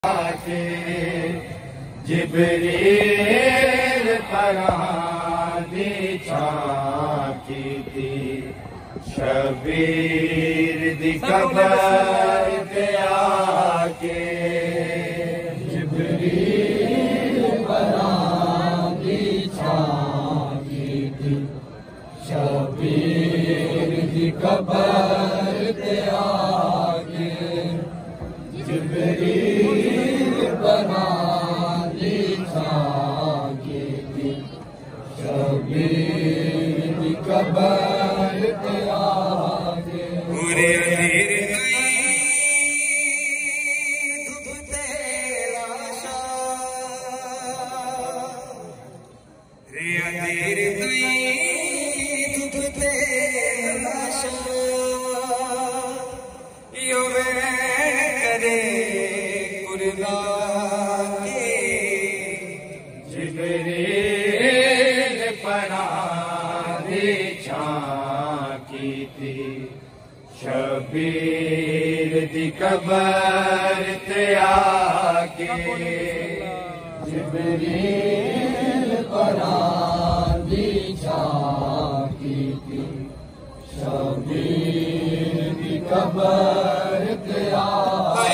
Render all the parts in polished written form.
के जिब्रील परादी चाकी थी शबीर दी कबर पे आके जिब्रील परादी चाकी थी शबीर दी कबर पे आके जिब्रील परादी चाकी थी शबीर दी कबर पे आके पूरे अंधेरे जिब्रील परादी चाकी थी शबीर दी कबर ते आके जिब्रील परादी चाकी थी शबीर दी कबर ते आके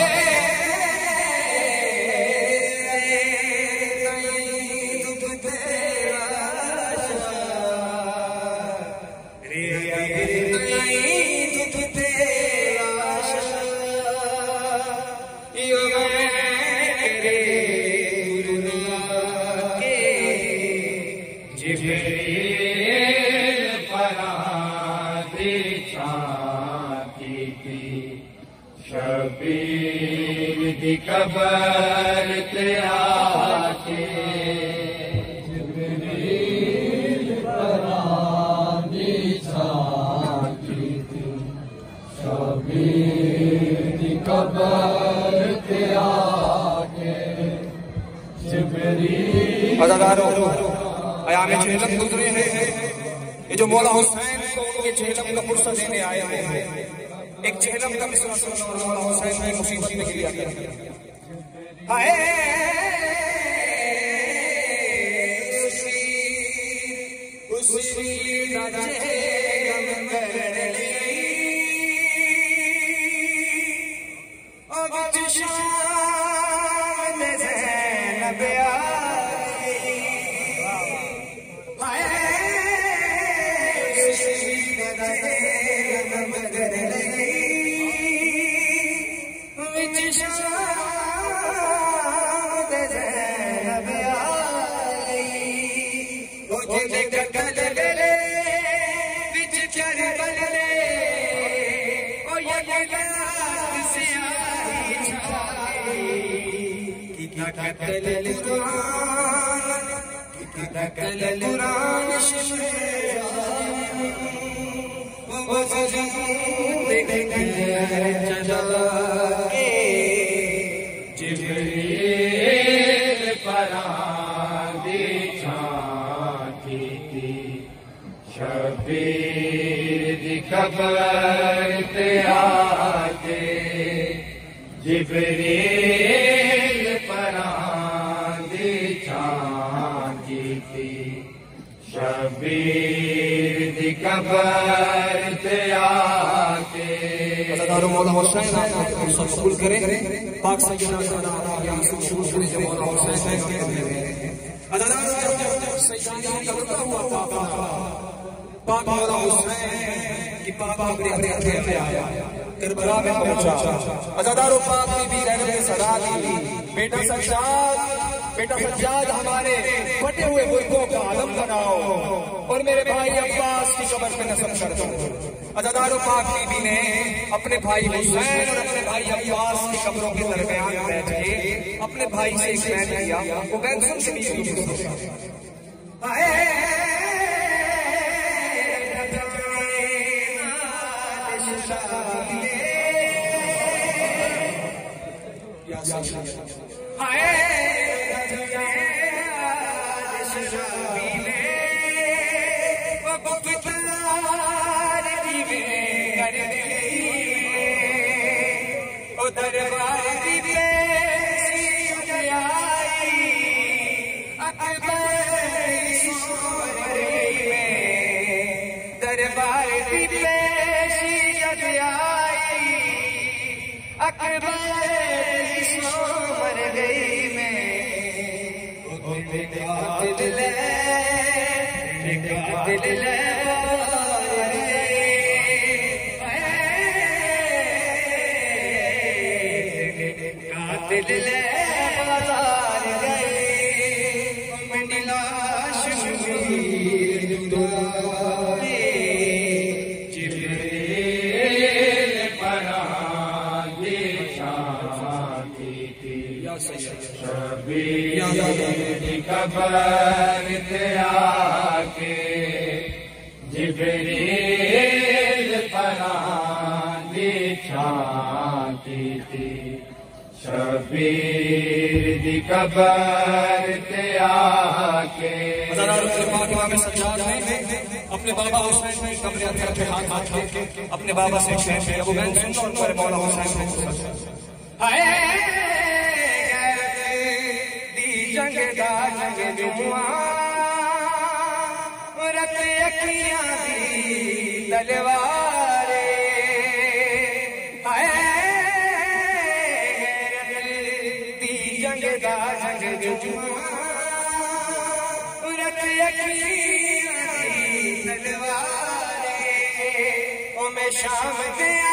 जिब्रील परादी चाकी थी शबीर दी कबर ते आके जिब्रील परादी चाकी थी शबीर दी कबर ते आके जिब्रील आयाम झेलम गुजरे हैं। ये जो मौला हुसैन को उनके झेलम का पुरसा देने आए हैं, एक झेलम का मिसरा सुनो मौला हुसैन की मुसीबत में गिर गया। हाय उसी झेलम कर ली अब शान ज़ैनब जिब्रील परादी चाकी थी शबीर दी कबर ते आके जिब्रील परादी चाकी थी शबीर दी कबर ते आके मौला हुसैन कबूल करें पाक सैयदना कबूल करें जो मौला हुसैन पाक मौला हुसैन की पाक करबला में पहुंचा। अज़ादारों पाक ने भी रहमत सदा दी। बेटा सज्जाद हमारे फटे हुए मुल्कों का आलम बनाओ और मेरे भाई अब्बास की कब्र पे नस्ब कर दो। अज़ादारों पाक बीबी ने अपने भाई हुसैन और अपने भाई अब्बास की कब्रों के दरमियान बैठ के अपने भाई से एक बैन किया। वो बैन सुन के बीवी दरबार कातिल बाजार गए मेरी लाश जिब्रील परांदी शांति थी शबीर दी कबर ते आके जिब्रील परांदी शांति थी शबीर दी कबर ते आके अपने बाबा हुसैन ने कब्र अंदर पे हाथ रखे अपने बाबा से शेर थे अबू बैन सुन और पर मौला हुसैन ने हाय दी जंग दा जंग जुआ रत अखियां दी तलवारे हाय दी जंग दा जंग जुआ रत अखियां तलवारे ओ मैं शाम गया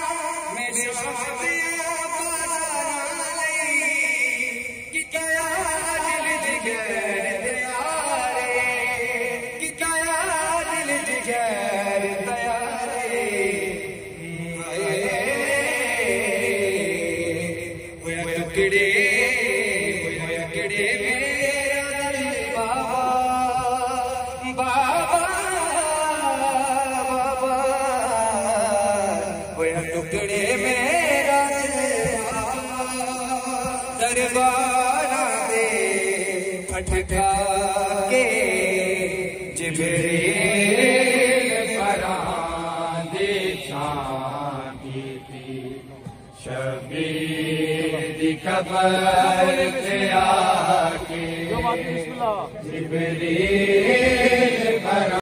बाजारां लई कि क्या दिल जिगर तैयारे कि क्या दिल जिगर तैयारे होया टुकड़े मेरा दिल बाबा टुकड़े मेरा दरबार दे फटका के जिब्रील परांदी शांति थी शबीर दी कबर ते आके जिब्रील